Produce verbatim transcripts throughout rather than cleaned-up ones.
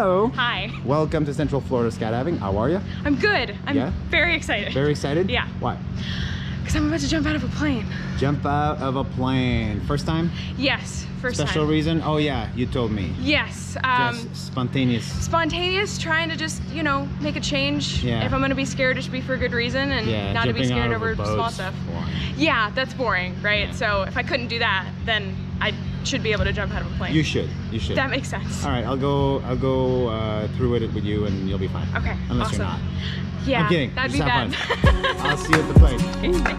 Hello. Hi. Welcome to Central Florida Skydiving. How are you? I'm good. I'm Yeah? very excited. Very excited? Yeah. Why? Because I'm about to jump out of a plane. Jump out of a plane. First time? Yes, first Special time. reason? Oh yeah, you told me. Yes. Um, Just spontaneous. Spontaneous, trying to just, you know, make a change. Yeah. If I'm going to be scared, it should be for a good reason and Yeah, not to be jumping scared out of over a small boat's stuff. boring. Yeah, that's boring, right? Yeah. So if I couldn't do that, then I should be able to jump out of a plane. You should. You should. That makes sense. All right, I'll go. I'll go uh, through it with you, and you'll be fine. Okay. Unless awesome. you're not. Yeah. I'm kidding. That'd Just be have bad. fun. I'll see you at the plane. Okay.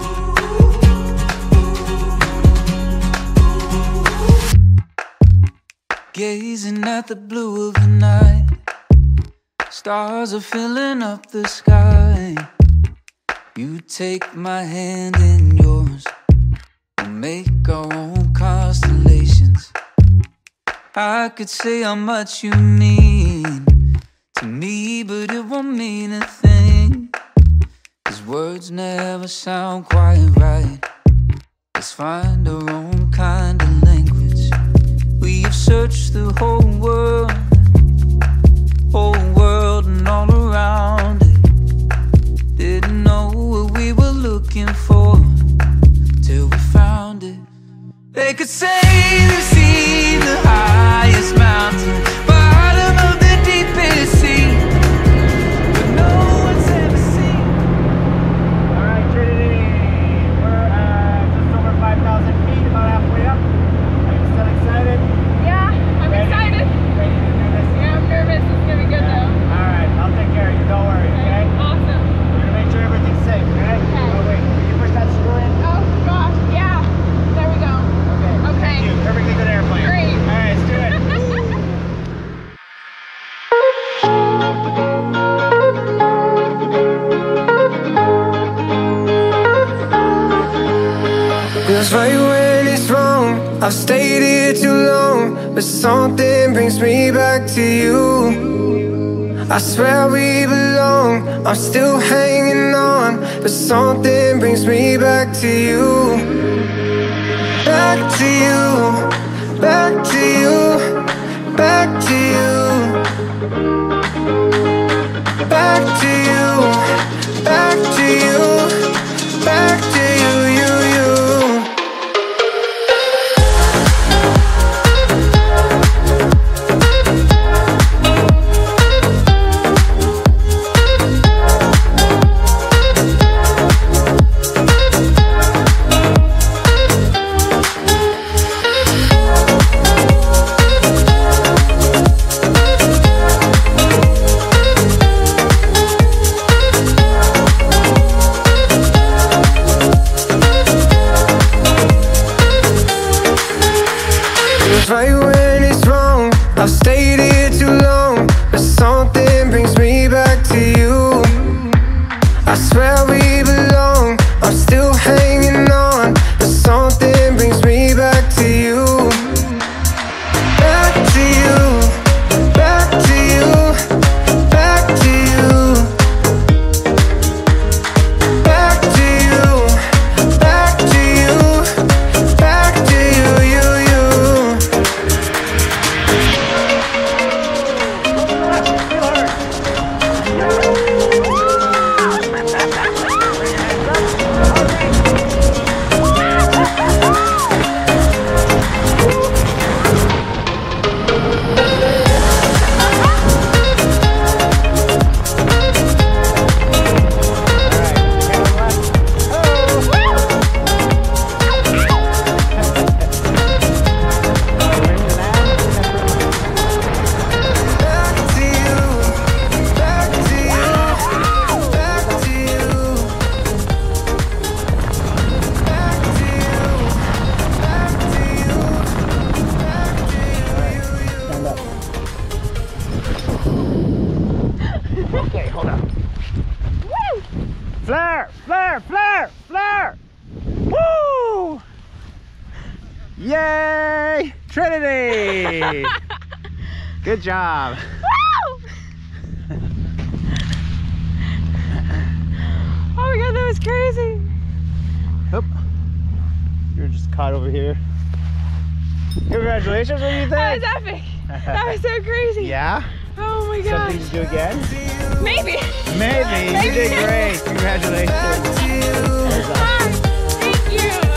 Gazing at the blue of the night, stars are filling up the sky. You take my hand in yours, we'll make our own constellations. I could say how much you mean to me, but it won't mean a thing, 'cause words never sound quite right. Let's find our own kind of language. We've searched the whole world, whole world and all around it. Didn't know what we were looking for till we found it. They could say they've seen the highest mountain, bottom of the deepest sea, but no one's ever seen. All right, Trinity. We're uh, just over five thousand feet, about halfway up. Are you still excited? Yeah, I'm Ready? excited. Ready to do this? Yeah, I'm nervous. It's going to be good Yeah. though. All right, I'll take care of you. Don't worry. Okay. Awesome. We're gonna make sure everything's safe. Okay. Okay. Oh wait, can you push that screw in? Oh gosh, yeah. There we go. Okay. Okay. Thank you. Perfectly good airplane. Great. All right, let's do it. Feels right when it's wrong. I've stayed here too long, but something brings me back to you. I swear we belong. I'm still hanging on, but something brings me back to you. Back to you, back to you, back to you, back to you, back to you, back to you, you, you. Right when it's wrong, I've stayed here too long, but something brings me back to you. I swear we belong. I'm still hanging on, but something brings me back to you. Back to you, back to you, back to you, back to you, back to you, back to you, you, you. Back to you, back to you, back to you, back to you, back to you, back to you, you, you. Okay, hold on. Woo! Flare, flare, flare, flare! Woo! Yay! Trinity! Good job. Oh my god, that was crazy. Oop. You're just caught over here. Congratulations, what do you think? That was epic. That was so crazy. Yeah? Oh my gosh. Something to do again? Maybe. Maybe. You did great. Congratulations. Ah, thank you.